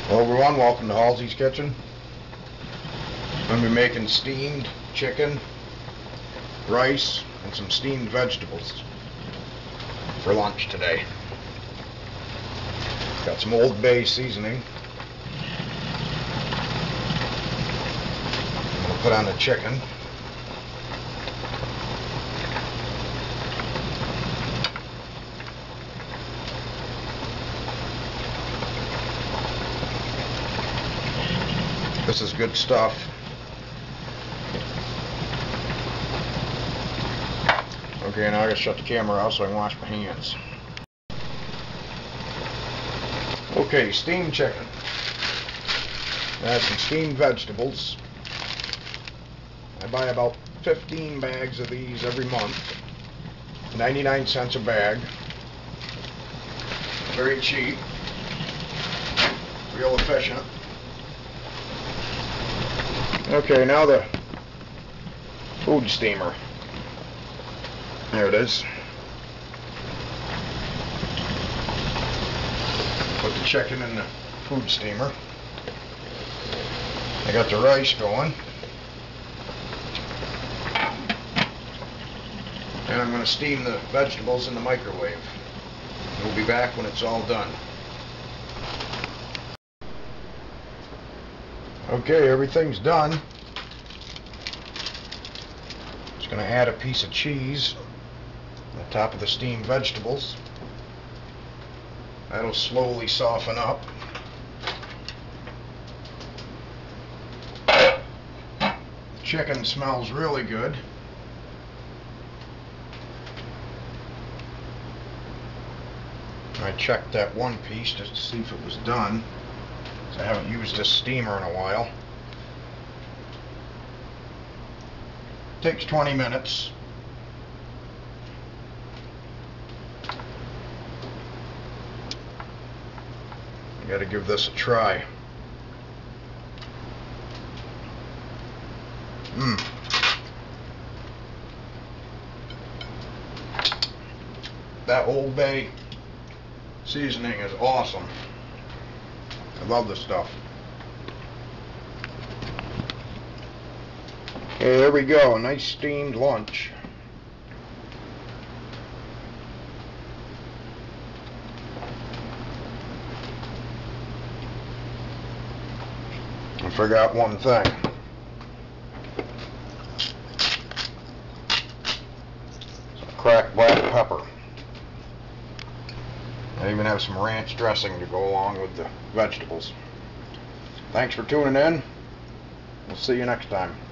Hello everyone, welcome to Halsey's Kitchen. I'm going to be making steamed chicken, rice, and some steamed vegetables for lunch today. Got some Old Bay seasoning. I'm going to put on the chicken. This is good stuff. Okay, now I gotta shut the camera off so I can wash my hands. Okay, steamed chicken. Add some steamed vegetables. I buy about 15 bags of these every month. 99 cents a bag. Very cheap. Real efficient. Okay, now the food steamer. There it is. Put the chicken in the food steamer. I got the rice going. And I'm going to steam the vegetables in the microwave. We'll be back when it's all done. Okay, everything's done. Just going to add a piece of cheese on top of the steamed vegetables. That'll slowly soften up. The chicken smells really good. I checked that one piece just to see if it was done. I haven't used this steamer in a while. Takes 20 minutes. You gotta give this a try. That Old Bay seasoning is awesome. I love this stuff. Okay, there we go. A nice steamed lunch. I forgot one thing. Some cracked black pepper. I even have some ranch dressing to go along with the vegetables. Thanks for tuning in. We'll see you next time.